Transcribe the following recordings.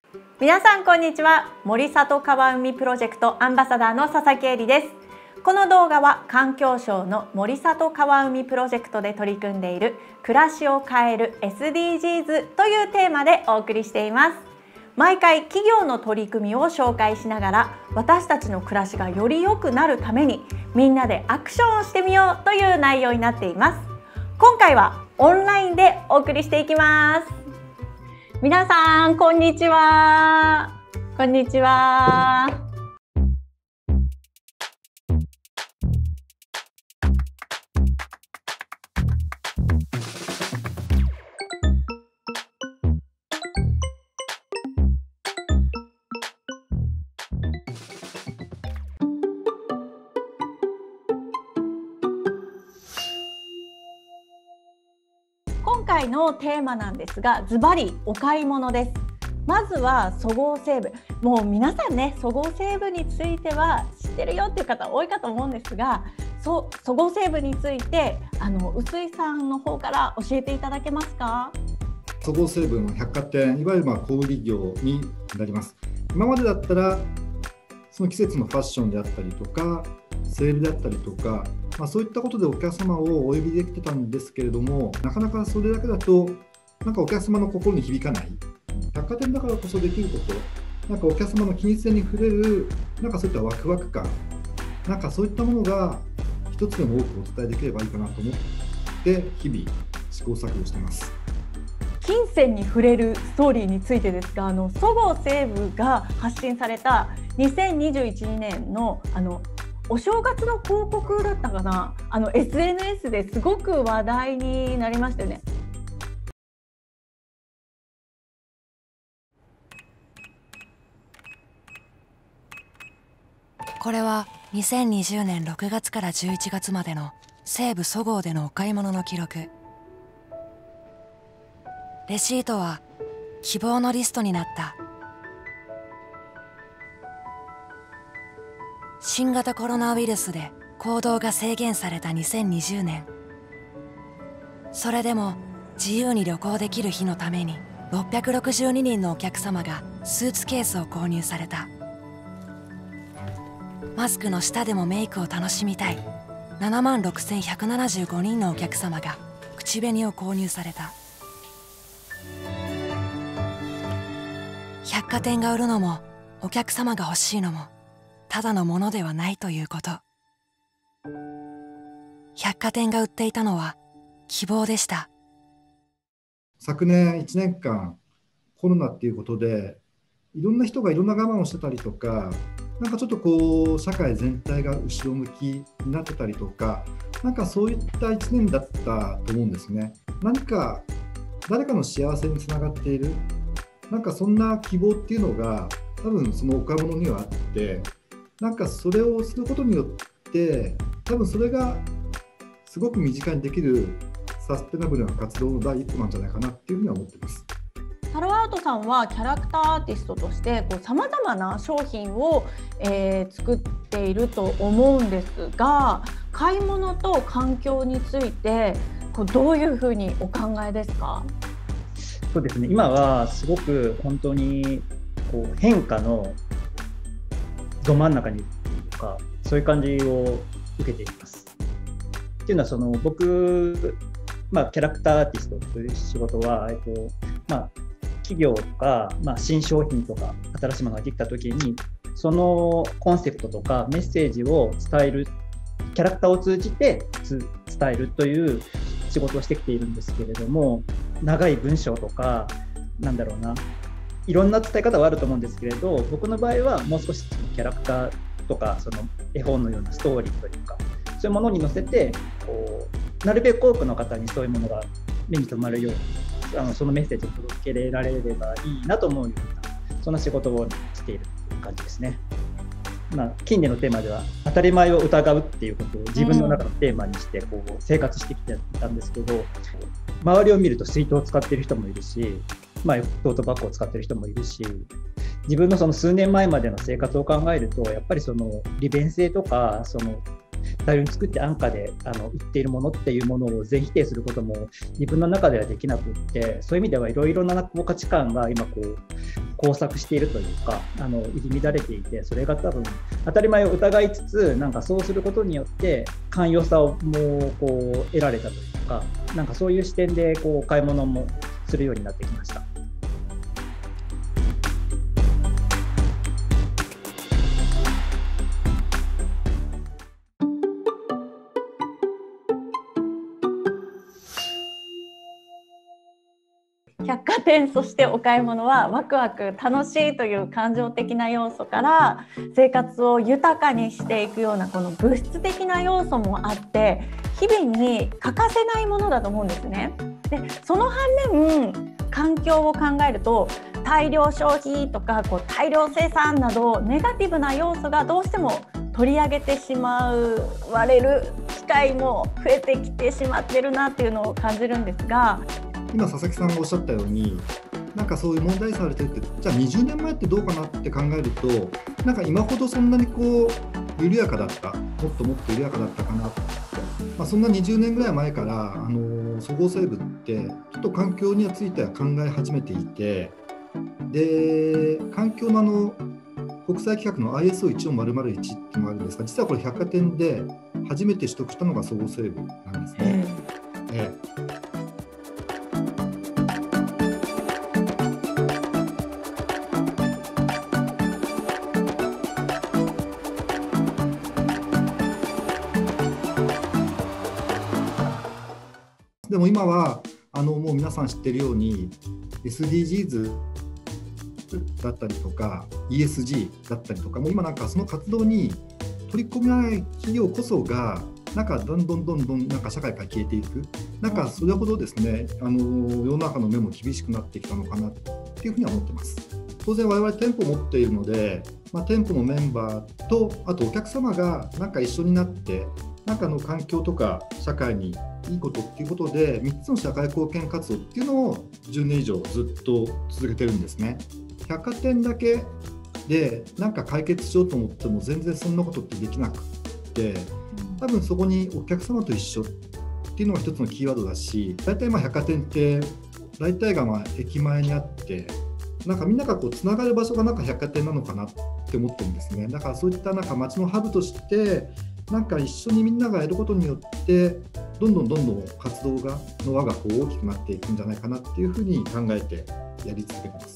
皆さんこんにちは。森里川海プロジェクトアンバサダーの佐々木恵里です。この動画は環境省の森里川海プロジェクトで取り組んでいる暮らしを変える SDGs というテーマでお送りしています。毎回企業の取り組みを紹介しながら、私たちの暮らしがより良くなるためにみんなでアクションをしてみようという内容になっています。今回はオンラインでお送りしていきます。皆さんこんにちは。こんにちは。今回のテーマなんですが、ズバリお買い物です。まずはそごう・西武。もう皆さんね、そごう・西武については知ってるよっていう方多いかと思うんですが、そごう・西武について臼井さんの方から教えていただけますか？ そごう・西武の百貨店、いわゆる小売業になります。今までだったらその季節のファッションであったりとかセールであったりとか、そういったことでお客様をお呼びできてたんですけれども、なかなかそれだけだとお客様の心に響かない。百貨店だからこそできること、お客様の金銭に触れるそういったワクワク感、そういったものが一つでも多くお伝えできればいいかなと思って日々試行錯誤しています。 金銭に触れるストーリーについてですが、そごう・西武が発信された2021年のお正月の広告だったかな、SNS ですごく話題になりましたよね。 これは2020年6月から11月までの西武そごうでのお買い物の記録。レシートは希望のリストになった。新型コロナウイルスで行動が制限された2020年。それでも自由に旅行できる日のために662人のお客様がスーツケースを購入された。マスクの下でもメイクを楽しみたい76,175人のお客様が口紅を購入された。百貨店が売るのもお客様が欲しいのもただのものではないということ。百貨店が売っていたのは希望でした。 昨年1年間コロナっていうことでいろんな人がいろんな我慢をしてたりとか、ちょっと社会全体が後ろ向きになってたりとか、そういった1年だったと思うんですね。誰かの幸せにつながっている、そんな希望っていうのが多分そのお買い物にはあって、それをすることによって多分それがすごく身近にできるサステナブルな活動の第一歩なんじゃないかなっていうふうには思っています。 タロアートさんはキャラクターアーティストとしてさまざまな商品を、作っていると思うんですが、買い物と環境についてどういうふうにお考えですか？ そうですね、今はすごく本当に変化のど真ん中にいるというか、そういう感じを受けています。っていうのは僕、キャラクターアーティストという仕事は、企業とか、新商品とか新しいものができたときにそのコンセプトとかメッセージを伝える、キャラクターを通じて伝えるという仕事をしてきているんですけれども、長い文章とかいろんな伝え方はあると思うんですけれど、僕の場合はもう少しキャラクターとか絵本のようなストーリーというか、そういうものに乗せてなるべく多くの方にそういうものが目に留まるようにそのメッセージを届けられればいいなと思うような、そんな仕事をしているという感じですね。近年のテーマでは当たり前を疑うっていうことを自分の中のテーマにして生活してきてたんですけど、周りを見ると水筒を使っている人もいるし、トートバッグを使っている人もいるし、自分の数年前までの生活を考えると、やっぱり利便性とか大量に作って安価で売っているものっていうものを全否定することも自分の中ではできなくって、そういう意味ではいろいろな価値観が今交錯しているというか、入り乱れていて、それが多分当たり前を疑いつつ、なんかそうすることによって寛容さをもうこう得られたというか、なんかそういう視点でこう買い物もするようになってきました。 百貨店、そしてお買い物はワクワク楽しいという感情的な要素から生活を豊かにしていくようなこの物質的な要素もあって、日々に欠かせないものだと思うんですね。でその反面、環境を考えると大量消費とか大量生産などネガティブな要素がどうしても取り上げてしまわれる機会も増えてきてしまってるなっていうのを感じるんですが、 今佐々木さんがおっしゃったように、なんかそういう問題視されてるって、じゃあ20年前ってどうかなって考えると、なんか今ほどそんなに緩やかだった、もっともっと緩やかだったかなって、そんな20年ぐらい前からそごう・西武ってちょっと環境については考え始めていて、で環境の国際規格の ISO14001 っていうのがあるんですが、実はこれ百貨店で初めて取得したのがそごう・西武なんですね。でも今はもう皆さん知ってるように SDGs だったりとか ESG だったりとか、もう今なんかその活動に取り込めない企業こそがなんかどんどんなんか社会から消えていく、なんかそれほどですね世の中の目も厳しくなってきたのかなっていうふうには思ってます。当然我々店舗を持っているので、店舗のメンバーとあとお客様がなんか一緒になってなんか環境とか社会にいいことっていうことで3つの社会貢献活動っていうのを10年以上ずっと続けてるんですね。百貨店だけでなんか解決しようと思っても全然そんなことってできなくて、多分そこにお客様と一緒っていうのが一つのキーワードだし、大体百貨店って大体が駅前にあって、なんかみんながつながる場所がなんか百貨店なのかなって思ってるんですね。だからそういったなんか街のハブとしてなんか一緒にみんながやることによってどんどん活動の輪が大きくなっていくんじゃないかなっていうふうに考えてやり続けてます。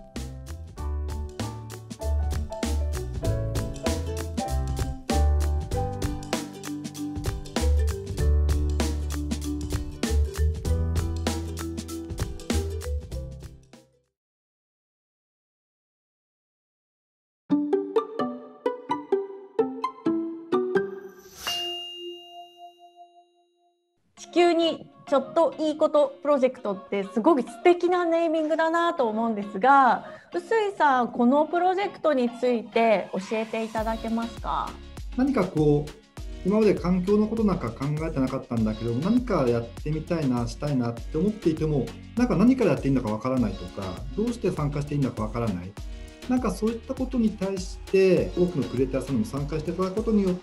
地球にちょっといいことプロジェクトってすごく素敵なネーミングだなと思うんですが、臼井さん、このプロジェクトについて教えていただけますか？ 何か今まで環境のことなんか考えてなかったんだけど、何かやってみたいな、したいなって思っていても、なんか何からやっていいんだかわからないとか、どうして参加していいんだかわからない、なんかそういったことに対して多くのクリエイターさんにも参加していただくことによって、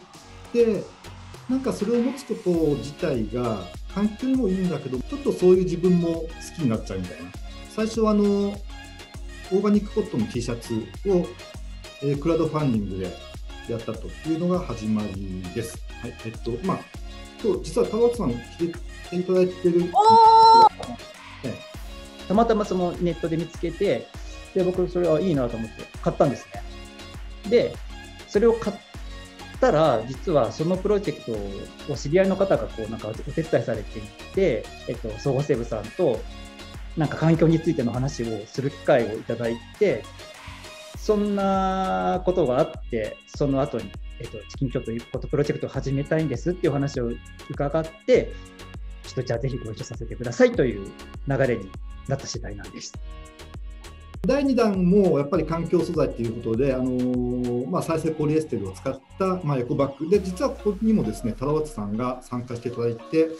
なんかそれを持つこと自体が環境にもいいんだけど、ちょっとそういう自分も好きになっちゃうみたいな。最初はオーガニックコットンの T シャツを、クラウドファンディングでやったというのが始まりです。はい、今日実は田畑さん来ていただいている。 たまたまそのネットで見つけて、で僕それはいいなと思って買ったんですね。でそれを買ったら、実はそのプロジェクトを知り合いの方がなんかお手伝いされていて、そごう・西武さんとなんか環境についての話をする機会をいただいて、そんなことがあって、その後にチキンキョというプロジェクトを始めたいんですっていう話を伺って、ちょっとじゃあぜひご一緒させてくださいという流れになった次第なんです。 第2弾もやっぱり環境素材ということで、再生ポリエステルを使った、エコバッグで、実はここにもですね、田畑さんが参加していただいて、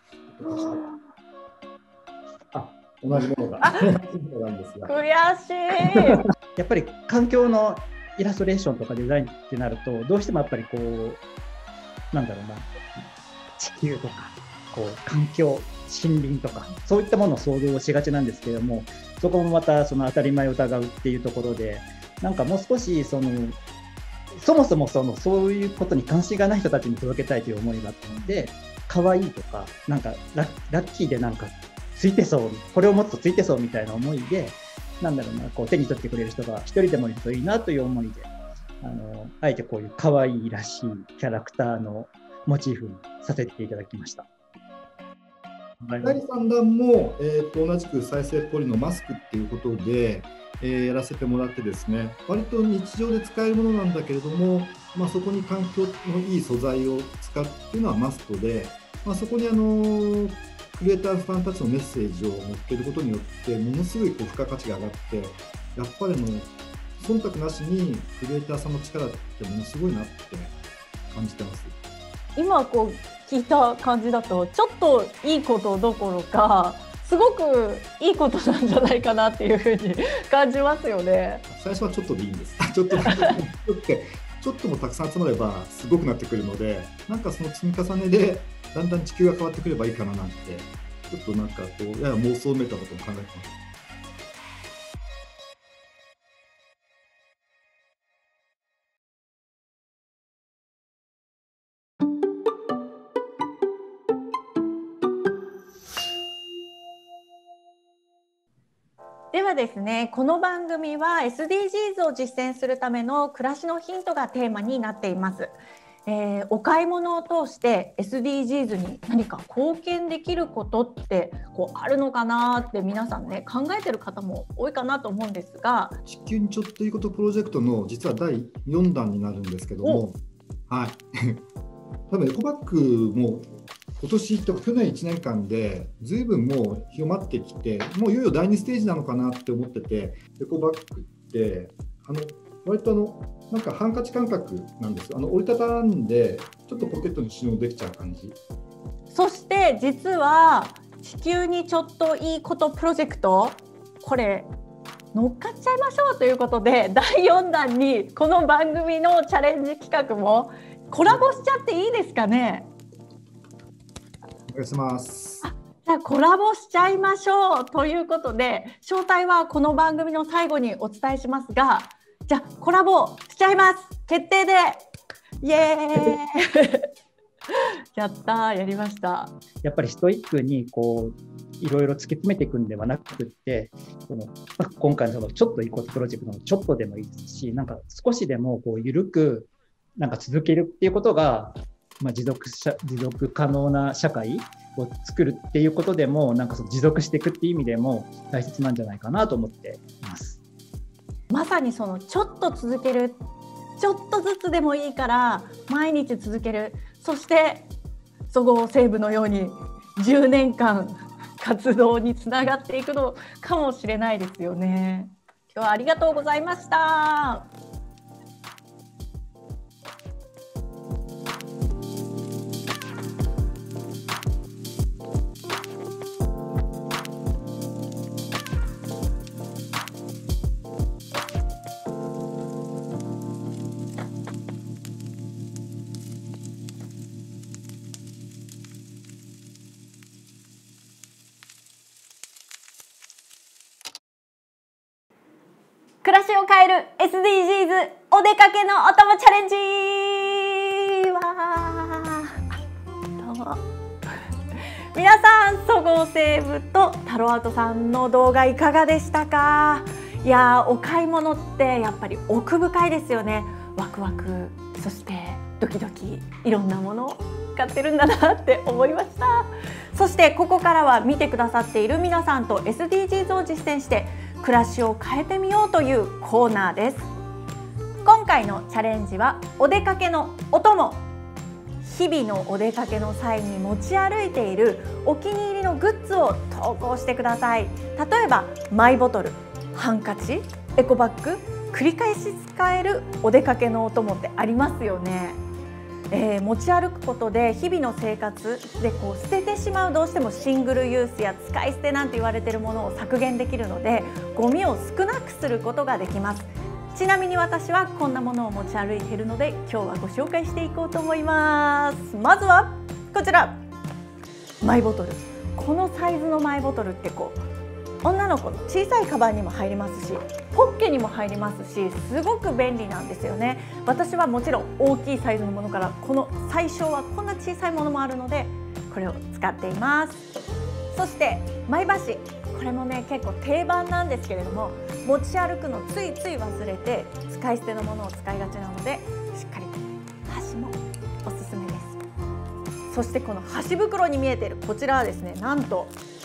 同じものがなんですが、 悔しいやっぱり環境のイラストレーションとかデザインってなると、どうしてもやっぱりなんだろうな、地球とか環境、 森林とかそういったものを想像しがちなんですけれども、そこもまたその当たり前を疑うっていうところで、なんかもう少しそもそもそういうことに関心がない人たちに届けたいという思いがあったので、可愛いとかなんかラッキーでなんかついてそう、これを持つとついてそうみたいな思いで、なんだろうな、こう手に取ってくれる人が一人でもいるといいなという思いで、あえてこういう可愛いらしいキャラクターのモチーフにさせていただきました。 第3弾も、同じく再生ポリのマスクっていうことで、やらせてもらってですね、割と日常で使えるものなんだけれども、そこに環境のいい素材を使うっていうのはマストで、そこにクリエイターさんたちのメッセージを載っけることによってものすごい付加価値が上がって、やっぱり忖度なしにクリエイターさんの力ってものすごいなって感じてます。 今こう聞いた感じだとちょっといいことどころかすごくいいことなんじゃないかなっていうふうに感じますよね。 最初はちょっとでいいんです。ちょっともたくさん集まればすごくなってくるので、なんかその積み重ねでだんだん地球が変わってくればいいかななんて、ちょっとなんかこうやや妄想めいたことも考えてます。 ではですね、この番組は SDGs を実践するための暮らしのヒントがテーマになっています。お買い物を通して SDGs に何か貢献できることってあるのかなって皆さんね考えてる方も多いかなと思うんですが、 地球にちょっといいことプロジェクトの実は第4弾になるんですけども、はい多分エコバッグも今年とか去年1年間でずいぶんもう広まってきて、もういよいよ第2ステージなのかなって思ってて、エコバッグって割となんかハンカチ感覚なんですよ。折りたたんでちょっとポケットに収納できちゃう感じ。 そして実は地球にちょっといいことプロジェクト、これ乗っかっちゃいましょうということで、第4弾にこの番組のチャレンジ企画もコラボしちゃっていいですかね。 お願いします。 じゃあコラボしちゃいましょうということで、詳細はこの番組の最後にお伝えしますが、じゃあコラボしちゃいます。決定でイエーイやったー、やりました。 やっぱりストイックにいろいろ突き詰めていくんではなくって、今回のちょっといいことプロジェクトのちょっとでもいいですし、なんか少しでも緩くなんか続けるっていうことが、持続可能な社会を作るっていうことでも、なんか持続していくっていう意味でも大切なんじゃないかなと思っています。 まさにちょっと続ける、ちょっとずつでもいいから毎日続ける、そしてそごう・西武のように10年間活動につながっていくのかもしれないですよね。今日はありがとうございました。暮らしを変える SDGs お出かけのお供チャレンジ。どうも皆さん、そごう・西武とタロアートさんの動画いかがでしたか。いやー、お買い物ってやっぱり奥深いですよね。ワクワク、そしてドキドキ、いろんなものを買ってるんだなって思いました。そしてここからは見てくださっている皆さんと SDGs を実践して暮らしを変えてみようというコーナーです。今回のチャレンジはお出かけのお供。日々のお出かけの際に持ち歩いているお気に入りのグッズを投稿してください。例えばマイボトル、ハンカチ、エコバッグ、繰り返し使えるお出かけのお供ってありますよね。持ち歩くことで日々の生活で捨ててしまう、どうしてもシングルユースや使い捨てなんて言われているものを削減できるので、ゴミを少なくすることができます。ちなみに私はこんなものを持ち歩いているので、今日はご紹介していこうと思います。まずはこちら、マイボトル。 このサイズのマイボトルって女の子の小さいカバンにも入りますし、ポッケにも入りますし、すごく便利なんですよね。私はもちろん大きいサイズのものから、この最小はこんな小さいものもあるので、これを使っています。そしてマイ箸、これもね結構定番なんですけれども、持ち歩くのついつい忘れて使い捨てのものを使いがちなので、しっかりと箸もおすすめです。そしてこの箸袋に見えているこちらはですね、なんと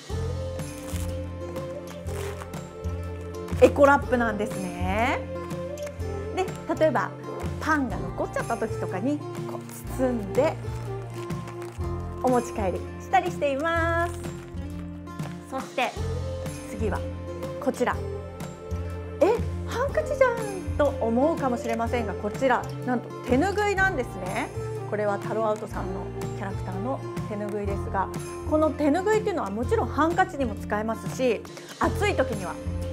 エコラップなんですね。で、例えばパンが残っちゃった時とかに包んでお持ち帰りしたりしています。そして次はこちら、ハンカチじゃんと思うかもしれませんが、こちらなんと手ぬぐいなんですね。これはタロアウトさんのキャラクターの手ぬぐいですが、この手ぬぐいっていうのはもちろんハンカチにも使えますし、暑い時には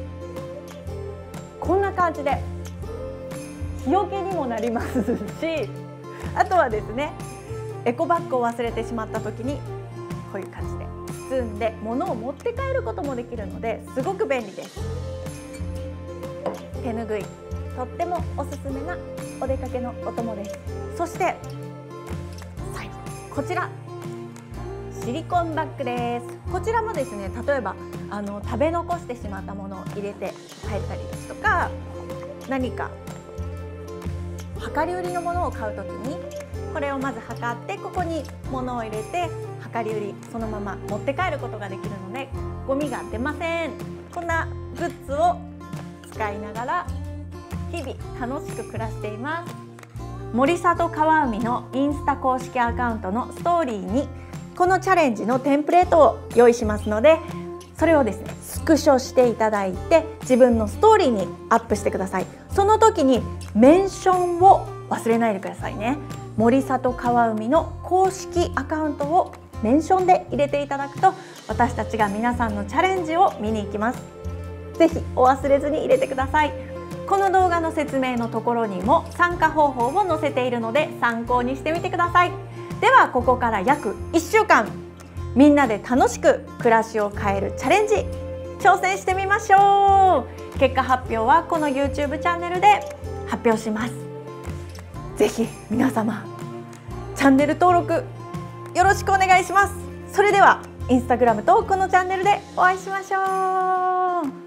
こんな感じで日よけにもなりますし、あとはですね、エコバッグを忘れてしまった時にこういう感じで包んで物を持って帰ることもできるので、すごく便利です。手ぬぐい、とってもおすすめなお出かけのお供です。そして最後、こちらシリコンバッグです。こちらもですね、例えば食べ残してしまったものを入れて帰ったりですとか、何か量り売りのものを買うときにこれをまず測って、ここに物を入れて量り売りそのまま持って帰ることができるので、ゴミが出ません。こんなグッズを使いながら日々楽しく暮らしています。森里川海のインスタ公式アカウントのストーリーにこのチャレンジのテンプレートを用意しますので、それをですねスクショしていただいて自分のストーリーにアップしてください。その時にメンションを忘れないでくださいね。森里川海の公式アカウントをメンションで入れていただくと、私たちが皆さんのチャレンジを見に行きます。ぜひお忘れずに入れてください。この動画の説明のところにも参加方法を載せているので参考にしてみてください。ではここから約1週間、みんなで楽しく暮らしを変えるチャレンジ挑戦してみましょう。結果発表はこの YouTube チャンネルで発表します。ぜひ皆様チャンネル登録よろしくお願いします。それではインスタグラムとこのチャンネルでお会いしましょう。